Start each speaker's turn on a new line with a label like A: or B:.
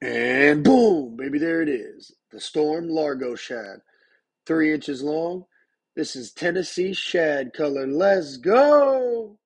A: And boom, baby, there it is. The Storm Largo Shad. 3 inches long. This is Tennessee Shad color. Let's go!